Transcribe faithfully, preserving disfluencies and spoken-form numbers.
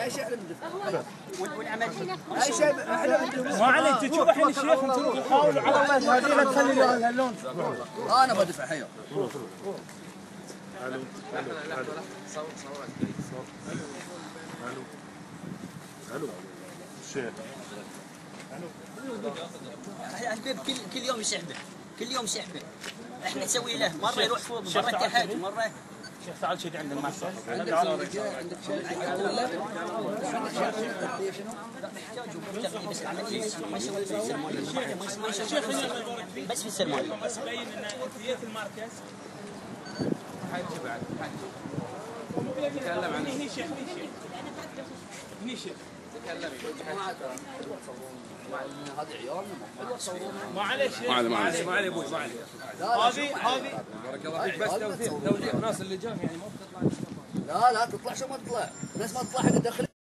اي شيء احنا بندفع. والعمل اي شيء احنا بندفع. ما عليك تشوف الحين الشيخ انتم تحاولوا على الله هذه لا تخلي اللون. انا بدفع حياه. الو الو صور صور الو الو الشيخ البيب كل كل يوم يسحبه، كل يوم يسحبه. احنا نسوي له مره يروح فوق مره تحت ومره. شيخ تعال شد عندنا مع الشيخ. عندك عندك شيء بس العمليه ما يسوي في السرماليه بس في السرماليه. بس يبين ان انتيات المركز. حاجه بعد تكلم عن هني شيخ هني شيخ تكلم هذه عيالنا ما عليه شيء. ما عليه ما عليه ما عليه ابوي ما عليه. هذه هذه بارك الله فيك بس توزيع توزيع الناس اللي جاهم يعني ما بتطلع. لا لا تطلع شو ما تطلع، الناس ما تطلع حق الداخلية.